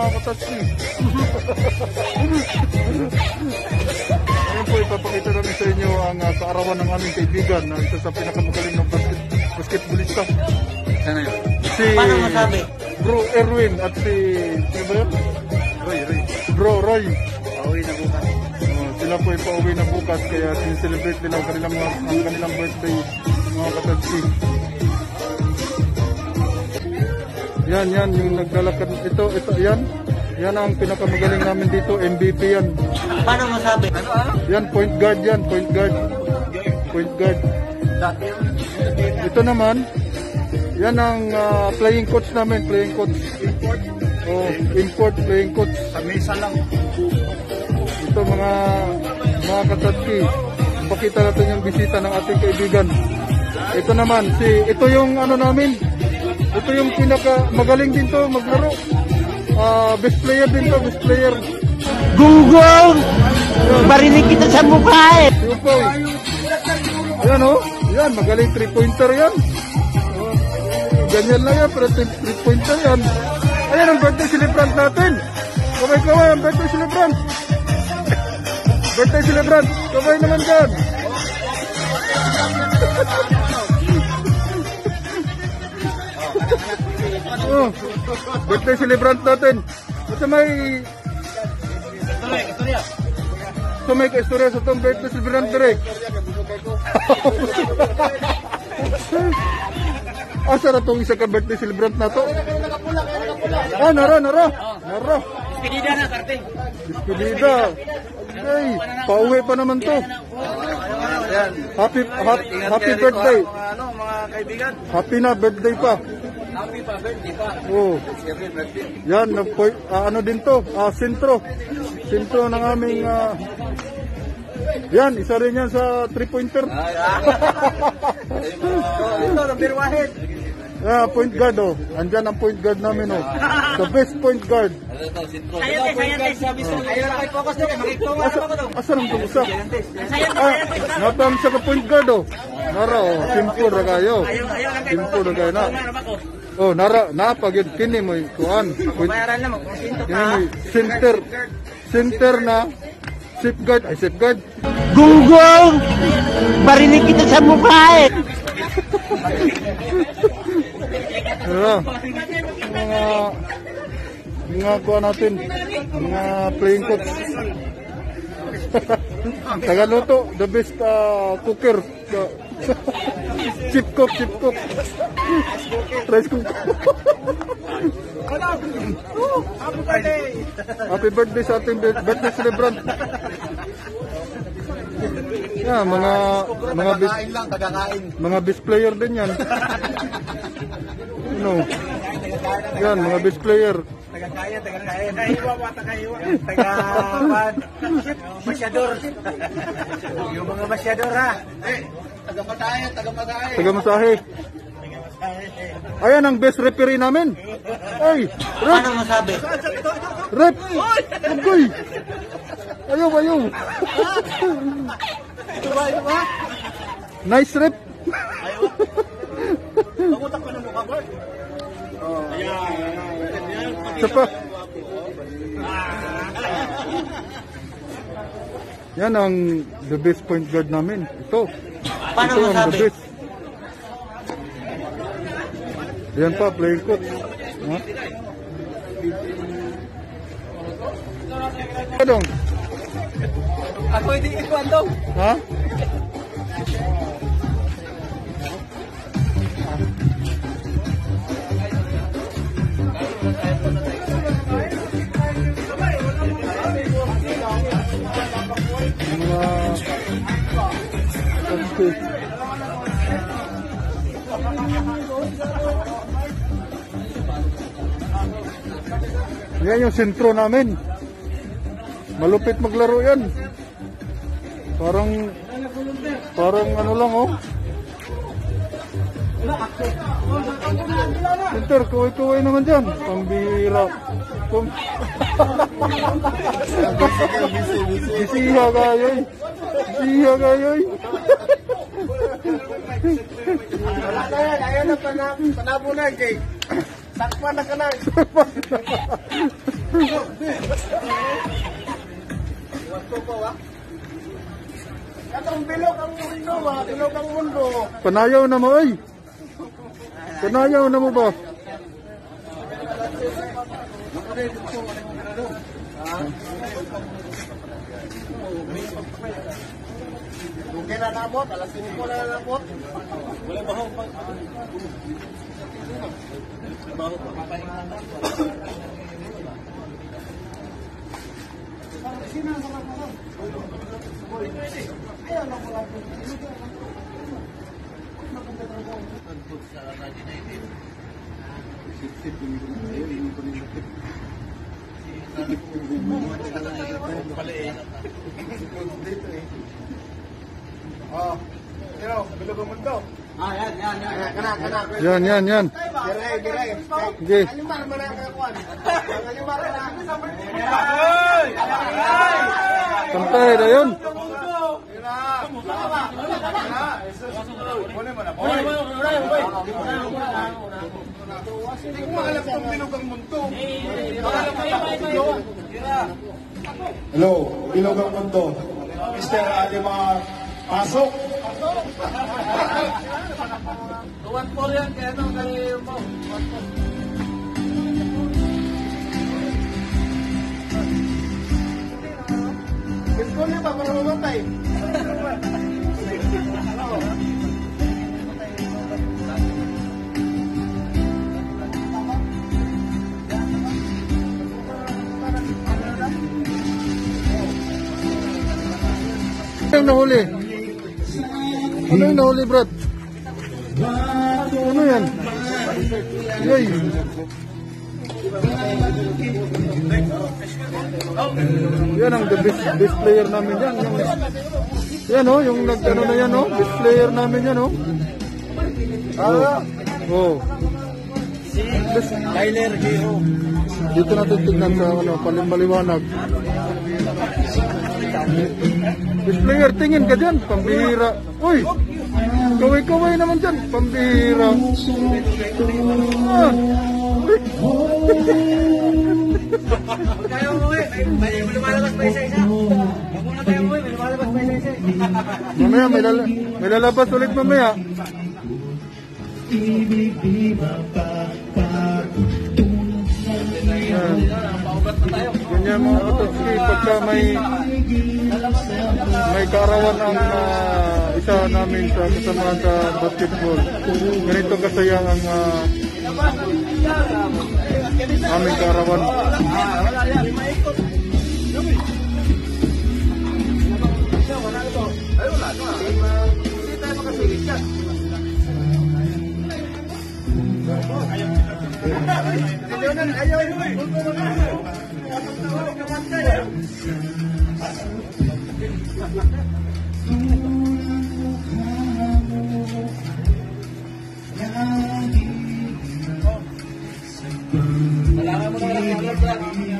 mga katatsi. Ngayon po, ipapakita namin sa inyo ang kaarawan ng aming kaibigan na isa sa pinakamagaling ng basketballista. Sana yun? Paano masabi? Bro Erwin at si... Sino ba yun? Roy. Bro Roy. Pauwi na bukas. Sila po ay pauwi na bukas kaya sincelebrate nila ang kanilang birthday, mga katatsi. Yan, yung naglalakad. Ito, yan. Yan ang pinakamagaling namin dito, MVP yan. Paano masabi? Yan, point guard yan, point guard. Ito naman, yan ang playing coach namin, playing coach. Import playing coach. Kamisa lang. Ito mga katatki. Pakita natin yung bisita ng ating kaibigan. Ito naman, ito yung ano namin. Ito yung pinakamagaling din to maglaro. Best player din to, best player. Gunggong! Marinig kita sa mukha eh! Yupoy. Ayan o. Yan, magaling 3-pointer yan. Ganyan lang yan, pero 3-pointer yan. Ayan ang birthday celebrant natin. Kaway ang birthday celebrant. Birthday celebrant. Kaway naman dyan. Birthday celebrant natin. Basta may istorya sa itong birthday celebrant direct. Asa na itong isa ka birthday celebrant na to? Nara. Despedida na, Karting. Despedida. Okay, pauwi pa naman to. Happy birthday. Mga kaibigan. Happy na birthday pa. Happy pa, birthday pa. Yan, ano din to, sentro ng aming, yan, isa rin yan sa 3-pointer. Ito, number 1. Point guard, andyan ang point guard namin, the best point guard. Ayaw na kayo focus doon, makiktungan ako doon. Asa nang itong isa? Napang sa ka-point guard, nara, simple na kayo. Simple na kayo na. Nara, pag kini mo yung kuhan. Bayaran na mo, kung sinto ka. Center na, safeguard. Gunggong! Marinig kita sa mukha eh! Mga kuha natin, mga playing coach. Tagaluto, the best cooker. Chip cook. Rice cooker. Happy birthday sa ating birthday celebrant. Yeah, mga best player din yan. Yan, mga best player. Tagakaya. Masyador. Yung mga masyador ha. Taga-masahe. Ayan ang best referee namin. Ay, rep. Paano masabi? Rep. Agoy. Ayaw. Ito ba? Nice rep. Pakutak pa ng mukha, Bart. Isa pa. Yan ang the best point guard namin. Ito. Paano Ito ang masabi? the best. Yan pa, playing coach. Dong. Ako hindi ikuan daw. Ha? Yan yung sentro namin. Malupit maglaro yan. Parang ano lang Center, kaway-kaway naman dyan. Pambira. Bisiha kayoy. Ayaw na panabunan kay. Sakpan na ka na. Katong bilog ang mundo ba? Bilog ang mundo. Panayaw na mo ay. Panayaw na mo ba? Dugi na nabot, alas 5 na nabot. Wala ba pa? Oh, pero bilog ang mundo. Yan. Kana. Yan. Giray. Sige. Alimar man ang kakuan. Alimar na. Pantay na yun. Hello, bilog ang mundo. Mr. Alimar, pasok. Tuwan po yan, kaya ito kayo mo. Gusto niyo ba para mamatay? Ano yung nahuli? Ano yung nahuli, Brad? Ano yan? Yay! Yan ang the best player namin yan. Yan oh, yung nag-ano na yan oh. Best player namin yan oh. Oh. Tyler Giro. Dito natin tignan sa ano, palimbaliwanag. Best player, tingin ka dyan, pambihira. Uy! Kaway-kaway naman dyan, pambihira. Ah! Tayo mo may lumalabas pa isa-isa. Huwag muna tayo mo may lumalabas pa isa-isa. Mamaya, may lalabas ulit mamaya. Ganyan mga katotski, pagka may kaarawan ang isa namin sa kasamahan sa basketball. Ganito kasayang ang aming kaarawan. Kailangan mo na lang